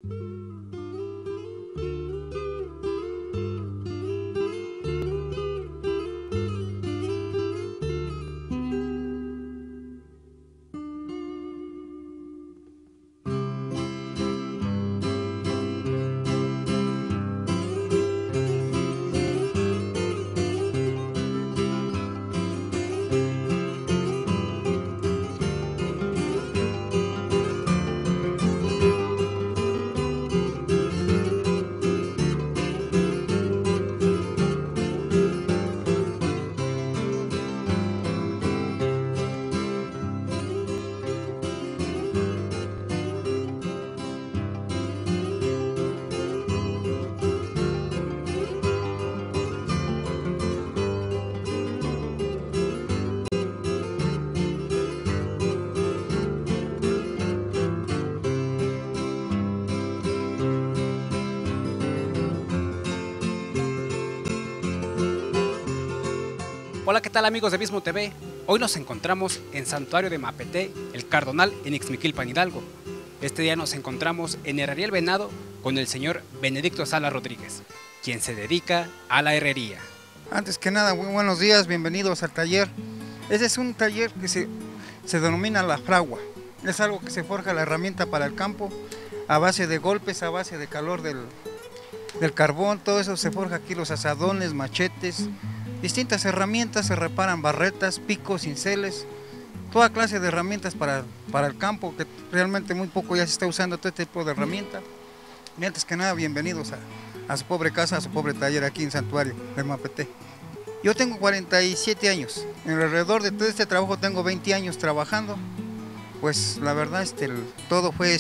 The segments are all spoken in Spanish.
Hola, ¿qué tal amigos de Abismo TV? Hoy nos encontramos en Santuario de Mapeté, el Cardonal, en Ixmiquilpan, Hidalgo. Este día nos encontramos en Herrería El Venado con el señor Benedicto Sala Rodríguez, quien se dedica a la herrería. Antes que nada, muy buenos días, bienvenidos al taller. Este es un taller que se denomina la fragua. Es algo que se forja la herramienta para el campo a base de golpes, a base de calor del carbón. Todo eso se forja aquí, los asadones, machetes, distintas herramientas, se reparan barretas, picos, cinceles, toda clase de herramientas para el campo, que realmente muy poco ya se está usando todo este tipo de herramientas. Y antes que nada, bienvenidos a su pobre casa, a su pobre taller aquí en Santuario de Mapeté. Yo tengo 47 años, alrededor de todo este trabajo tengo 20 años trabajando. Pues la verdad todo fue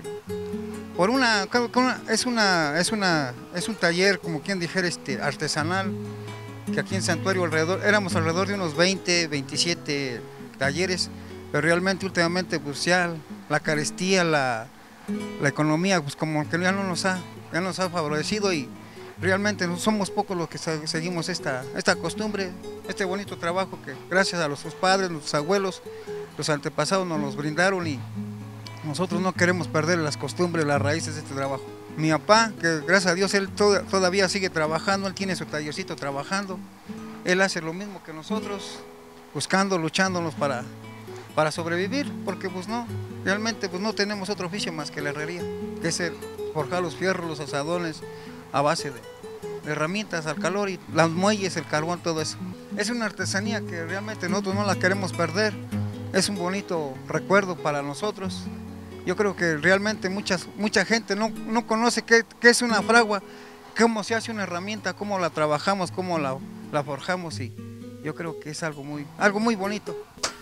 es un taller, como quien dijera, artesanal, que aquí en Santuario éramos alrededor de unos 20, 27 talleres, pero realmente últimamente pues ya la carestía, la economía, pues como que ya nos ha favorecido, y realmente somos pocos los que seguimos esta costumbre, este bonito trabajo que gracias a nuestros padres, nuestros abuelos, los antepasados nos los brindaron, y nosotros no queremos perder las costumbres, las raíces de este trabajo. Mi papá, que gracias a Dios él todavía sigue trabajando, él tiene su tallercito trabajando, él hace lo mismo que nosotros, buscando, luchándonos para sobrevivir, porque pues no, realmente pues no tenemos otro oficio más que la herrería, que es forjar los fierros, los asadones a base de herramientas al calor, y las muelles, el carbón, todo eso. Es una artesanía que realmente nosotros no la queremos perder, es un bonito recuerdo para nosotros. Yo creo que realmente mucha gente no conoce qué es una fragua, cómo se hace una herramienta, cómo la trabajamos, cómo la forjamos, y yo creo que es algo muy bonito.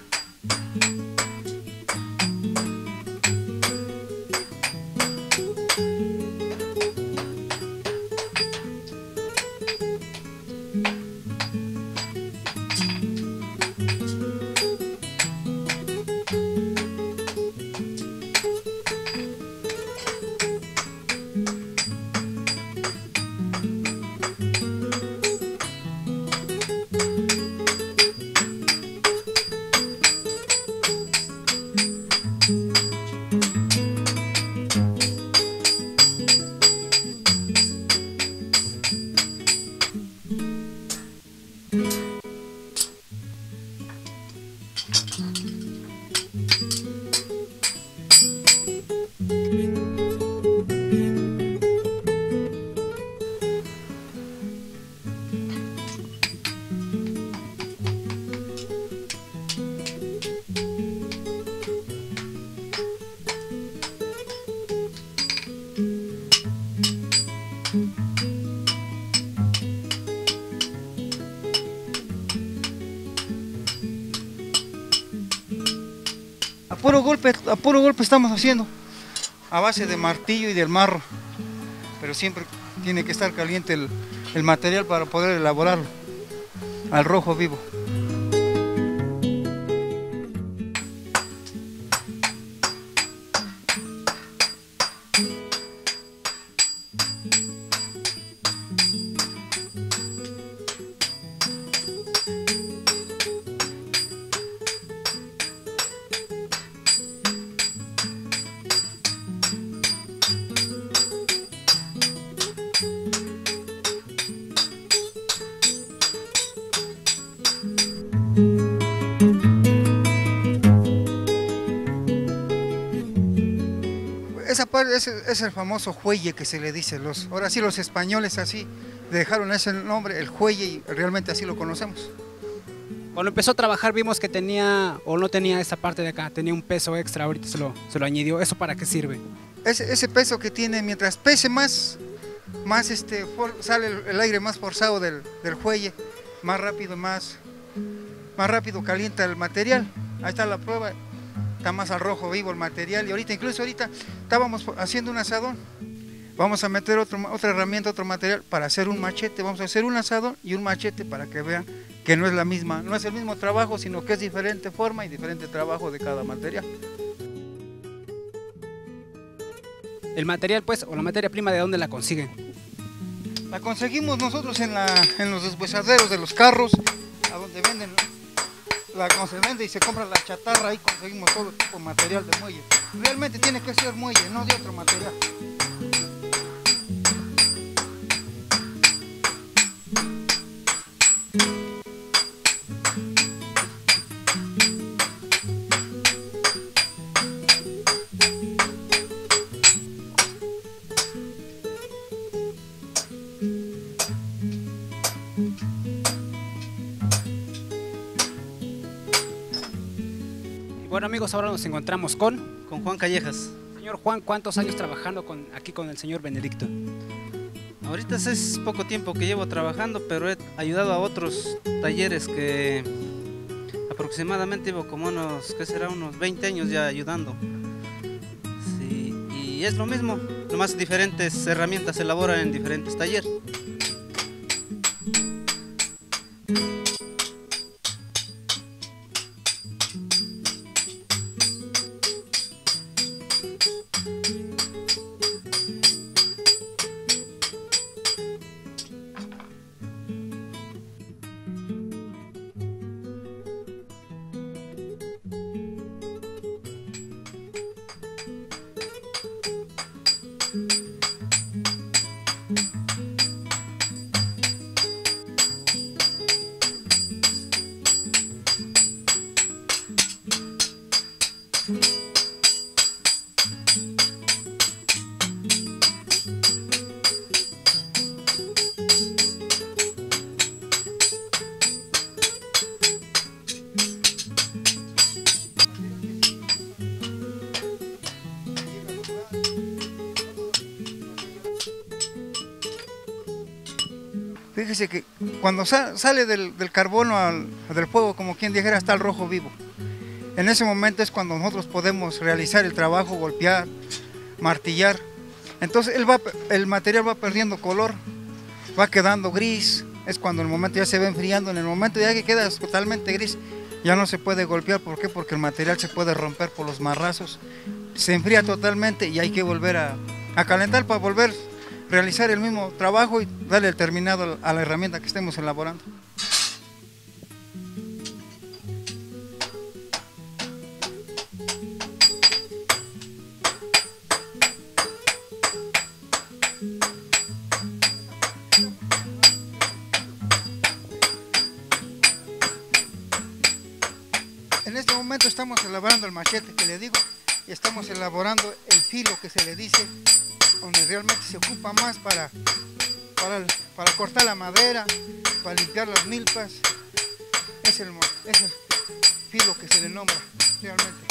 A puro golpe estamos haciendo, a base de martillo y del marro, pero siempre tiene que estar caliente el material para poder elaborarlo al rojo vivo. pues es el famoso juelle que se le dice. Ahora sí los españoles así dejaron ese nombre, el juelle, y realmente así lo conocemos. Cuando empezó a trabajar vimos que tenía o no tenía esa parte de acá, tenía un peso extra, ahorita se lo añadió. ¿Eso para qué sirve? Ese peso que tiene, mientras pese más sale el aire más forzado del juelle, más rápido calienta el material. Ahí está la prueba, está más al rojo vivo el material. Y ahorita estábamos haciendo un asadón. Vamos a meter otra herramienta, otro material para hacer un machete. Vamos a hacer un asadón y un machete para que vean que no es el mismo trabajo, sino que es diferente forma y diferente trabajo de cada material. El material, pues, o la materia prima, ¿de dónde la consiguen? La conseguimos nosotros en los deshuesaderos de los carros, a donde se vende y se compra la chatarra. Ahí conseguimos todo tipo de material de muelle. Realmente tiene que ser muelle, no de otro material. Bueno amigos, ahora nos encontramos con Juan Callejas. Señor Juan, ¿cuántos años trabajando aquí con el señor Benedicto? Ahorita es poco tiempo que llevo trabajando, pero he ayudado a otros talleres que aproximadamente llevo como unos 20 años ya ayudando. Sí, y es lo mismo, nomás diferentes herramientas se elaboran en diferentes talleres. Fíjese que cuando sale del carbono del fuego, como quien dijera, está el rojo vivo. En ese momento es cuando nosotros podemos realizar el trabajo, golpear, martillar. Entonces el material va perdiendo color, va quedando gris. Es cuando el momento ya se va enfriando. En el momento ya que queda totalmente gris, ya no se puede golpear. ¿Por qué? Porque el material se puede romper por los marrazos. Se enfría totalmente y hay que volver a calentar para volver a realizar el mismo trabajo y darle el terminado a la herramienta que estemos elaborando. En este momento estamos elaborando el machete que le digo y estamos elaborando el filo que se le dice, donde realmente se ocupa más para cortar la madera, para limpiar las milpas. Es el filo que se le nombra realmente.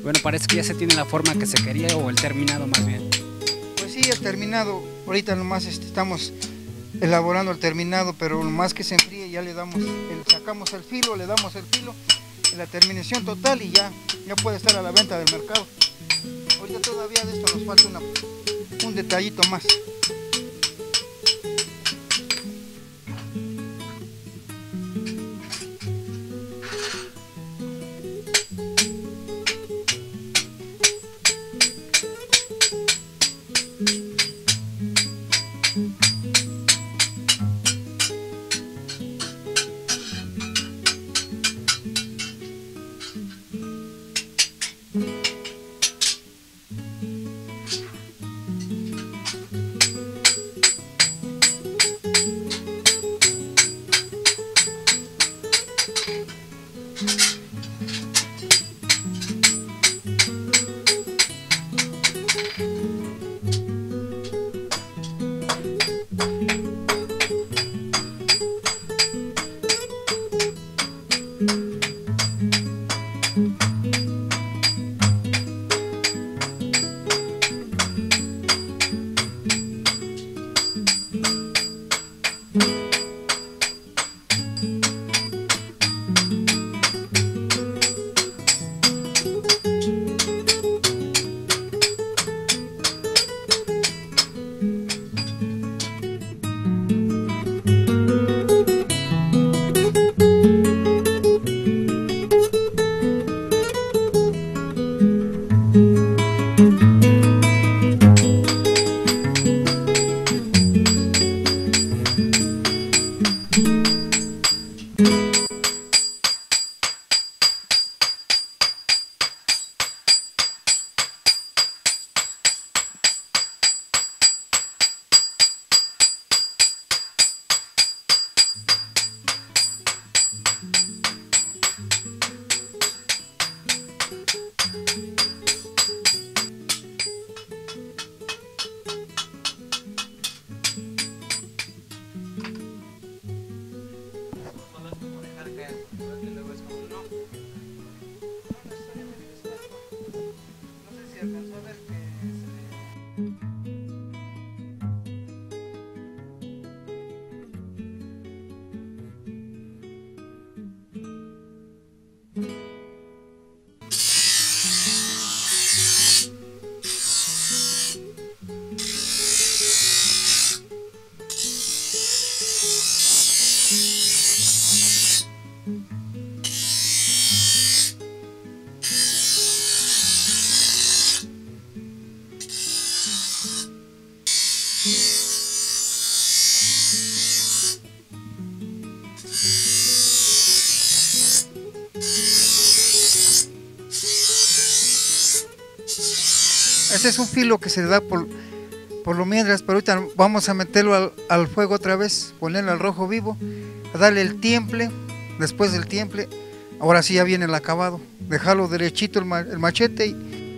Bueno, parece que ya se tiene la forma que se quería o el terminado más bien. Pues sí, el terminado, ahorita nomás estamos elaborando el terminado, pero más que se enfríe ya le damos, sacamos el filo, le damos el filo, en la terminación total y ya puede estar a la venta del mercado. Ahorita todavía de esto nos falta un detallito más. Ese es un filo que se da por lo mientras, pero ahorita vamos a meterlo al fuego otra vez, ponerlo al rojo vivo, a darle el tiemple, después del tiemple, ahora sí ya viene el acabado, dejarlo derechito el machete.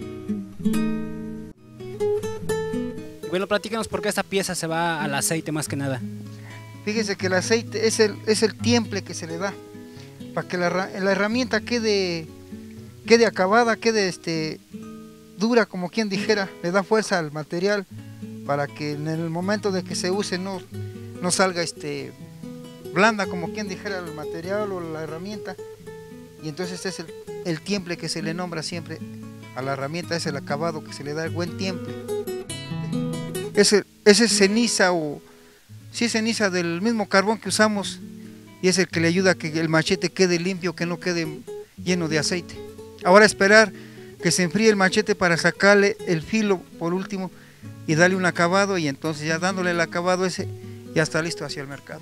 Bueno, platícanos por qué esta pieza se va al aceite más que nada. Fíjese que el aceite es el tiemple que se le da, para que la herramienta quede acabada, quede dura, como quien dijera, le da fuerza al material para que en el momento de que se use no salga blanda, como quien dijera, el material o la herramienta. Y entonces este es el tiemple que se le nombra siempre a la herramienta, es el acabado que se le da, el buen tiemple. Ese es ceniza es ceniza del mismo carbón que usamos y es el que le ayuda a que el machete quede limpio, que no quede lleno de aceite. Ahora esperar que se enfríe el machete para sacarle el filo por último y darle un acabado, y entonces ya dándole el acabado ese ya está listo hacia el mercado.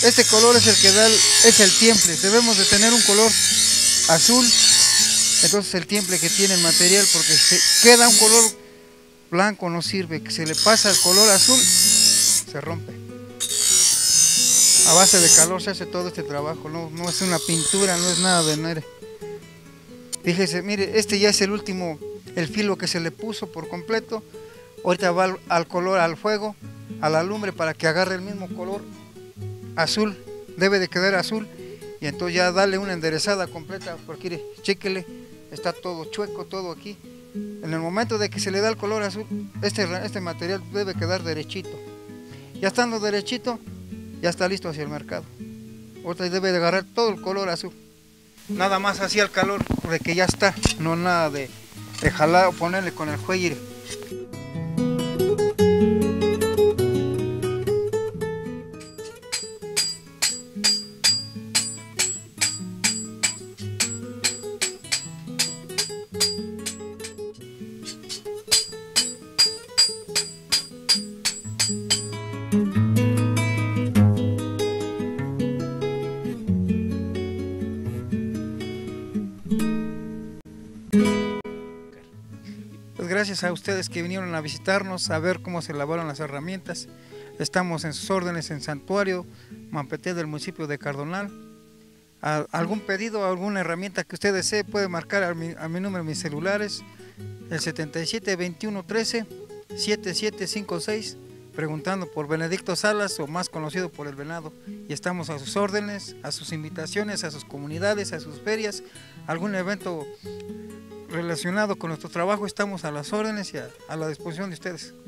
este color es el que da, es el tiemple. Debemos de tener un color azul, entonces el tiemple que tiene el material, porque si queda un color blanco no sirve, que se le pasa el color azul, se rompe. A base de calor se hace todo este trabajo, no es una pintura, no es nada de nada. Fíjese, mire, este ya es el último, el filo que se le puso por completo. Ahorita va al color, al fuego, a la lumbre para que agarre el mismo color azul, debe de quedar azul. Y entonces ya darle una enderezada completa, porque mire, chéquele, está todo chueco, todo aquí. En el momento de que se le da el color azul, este material debe quedar derechito. Ya estando derechito, ya está listo hacia el mercado. Ahorita debe de agarrar todo el color azul. Nada más hacia el calor de que ya está, no nada de jalar o ponerle con el fuelle. Pues gracias a ustedes que vinieron a visitarnos, a ver cómo se elaboran las herramientas. Estamos en sus órdenes en Santuario Mapete del municipio de Cardonal. Algún pedido, alguna herramienta que usted desee, puede marcar a mi número, mis celulares, el 77 21 13 7756, preguntando por Benedicto Salas, o más conocido por El Venado, y estamos a sus órdenes, a sus invitaciones, a sus comunidades, a sus ferias, algún evento relacionado con nuestro trabajo, estamos a las órdenes y a la disposición de ustedes.